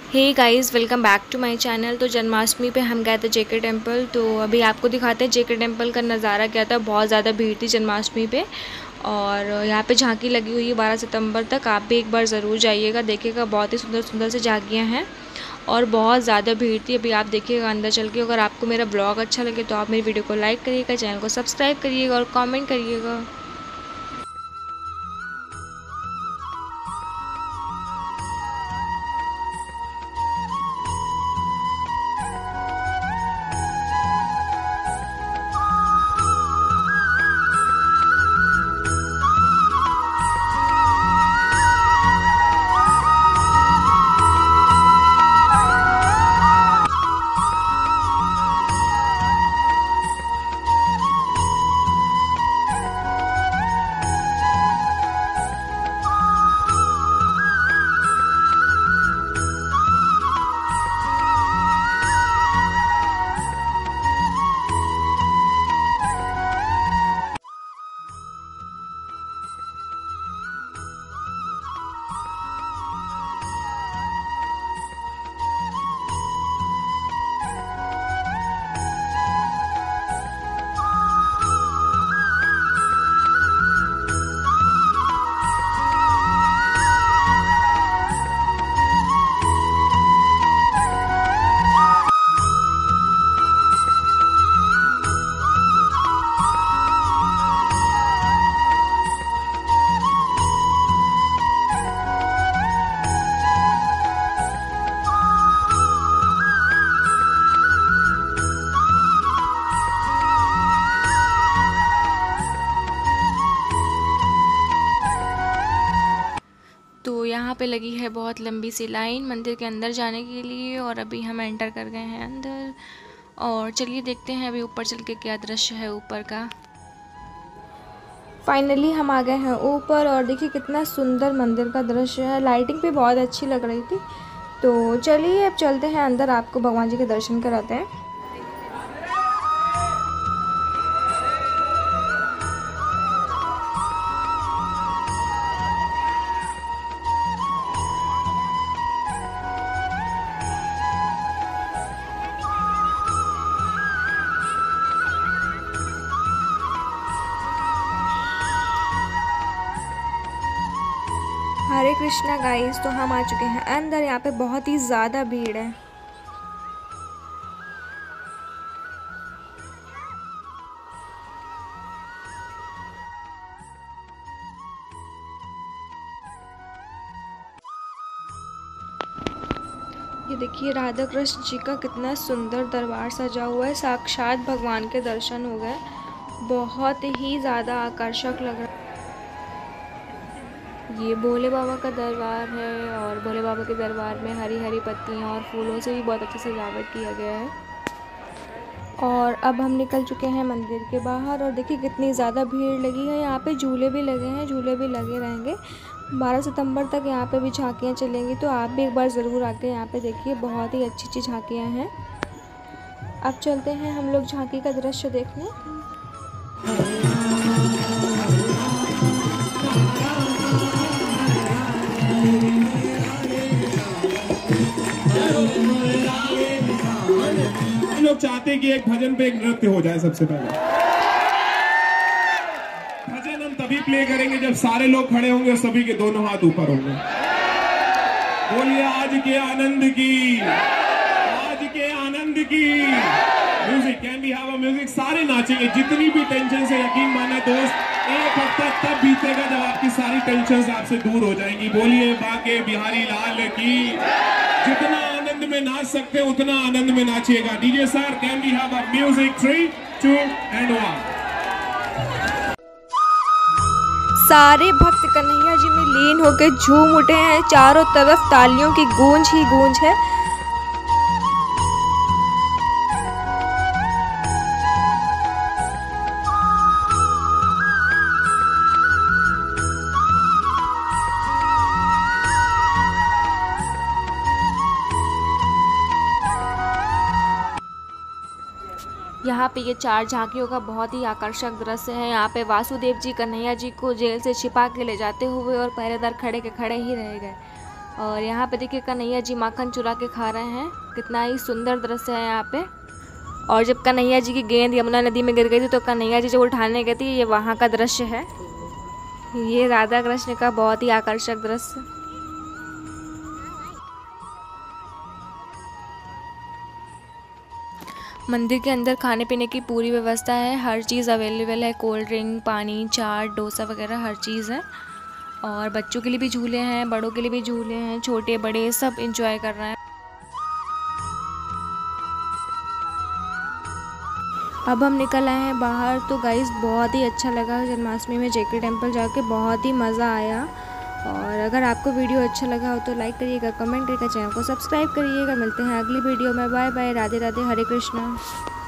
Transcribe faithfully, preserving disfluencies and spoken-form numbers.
Hey guys, welcome back to my channel. तो जन्माष्टमी पे हम गए थे जेके टेम्पल। तो अभी आपको दिखाते हैं जेके टेम्पल का नज़ारा क्या था। बहुत ज़्यादा भीड़ थी जन्माष्टमी पे और यहाँ पे झांकी लगी हुई है बारह सितंबर तक। आप भी एक बार ज़रूर जाइएगा, देखिएगा बहुत ही सुंदर सुंदर से झांकियाँ हैं और बहुत ज़्यादा भीड़ थी। अभी आप देखिएगा अंदर चल के। अगर आपको मेरा ब्लॉग अच्छा लगे तो आप मेरी वीडियो को लाइक करिएगा, चैनल को सब्सक्राइब करिएगा और कॉमेंट करिएगा। तो यहाँ पे लगी है बहुत लंबी सी लाइन मंदिर के अंदर जाने के लिए और अभी हम एंटर कर गए हैं अंदर। और चलिए देखते हैं अभी ऊपर चल के क्या दृश्य है ऊपर का। फाइनली हम आ गए हैं ऊपर और देखिए कितना सुंदर मंदिर का दृश्य है। लाइटिंग भी बहुत अच्छी लग रही थी। तो चलिए अब चलते हैं अंदर, आपको भगवान जी के दर्शन कराते हैं। हरे कृष्णा गाइस, तो हम आ चुके हैं अंदर। यहाँ पे बहुत ही ज़्यादा भीड़ है। ये देखिए राधा कृष्ण जी का कितना सुंदर दरबार सजा हुआ है। साक्षात भगवान के दर्शन हो गए। बहुत ही ज़्यादा आकर्षक लग रहा है। ये भोले बाबा का दरबार है और भोले बाबा के दरबार में हरी हरी पत्तियाँ और फूलों से भी बहुत अच्छी सजावट किया गया है। और अब हम निकल चुके हैं मंदिर के बाहर और देखिए कितनी ज़्यादा भीड़ लगी है। यहाँ पे झूले भी लगे हैं, झूले भी लगे रहेंगे। बारह सितंबर तक यहाँ पे भी झांकियाँ चलेंगी। तो आप भी एक बार ज़रूर आके यहाँ पे देखिए, बहुत ही अच्छी अच्छी झांकियाँ हैं। अब चलते हैं हम लोग झांकी का दृश्य देखने। लोग चाहते हैं कि एक भजन पे एक नृत्य हो जाए। सबसे पहले भजन हम तभी प्ले करेंगे जब सारे लोग खड़े होंगे और सभी के दोनों हाथ ऊपर होंगे। बोलिए आज के आनंद की, आज के आनंद की। Music, can we have a music? सारे नाचेंगे, जितनी भी टेंशन से, यकीन माने दोस्त, एक हफ्ता तब बीतेगा जब आपकी सारी टेंशन आपसे दूर हो जाएंगी। बोलिए बाके बिहारी लाल की। जितना आनंद में नाच सकते उतना आनंद में नाचिएगा। DJ sir, can we have a music? Three two and one. सारे भक्त कन्हैया जी में लीन होकर झूम उठे हैं। चारों तरफ तालियों की गूंज ही गूंज है। यहाँ पे ये चार झांकियों का बहुत ही आकर्षक दृश्य है। यहाँ पे वासुदेव जी कन्हैया जी को जेल से छिपा के ले जाते हुए और पहरेदार खड़े के खड़े ही रह गए। और यहाँ पे देखिए कन्हैया जी माखन चुरा के खा रहे हैं। कितना ही सुंदर दृश्य है यहाँ पे। और जब कन्हैया जी की गेंद यमुना नदी में गिर गई थी तो कन्हैया जी जब उठाने गए थे, ये वहाँ का दृश्य है। ये राधा कृष्ण का बहुत ही आकर्षक दृश्य। मंदिर के अंदर खाने पीने की पूरी व्यवस्था है, हर चीज़ अवेलेबल है। कोल्ड ड्रिंक, पानी, चाट, डोसा वगैरह हर चीज़ है। और बच्चों के लिए भी झूले हैं, बड़ों के लिए भी झूले हैं, छोटे बड़े सब एंजॉय कर रहे हैं। अब हम निकल आए हैं बाहर। तो गाइस बहुत ही अच्छा लगा जन्माष्टमी में जेके टेम्पल जाके, बहुत ही मज़ा आया। और अगर आपको वीडियो अच्छा लगा हो तो लाइक करिएगा, कमेंट करिएगा, चैनल को सब्सक्राइब करिएगा। मिलते हैं अगली वीडियो में। Bye bye, Radhe Radhe, Hare Krishna.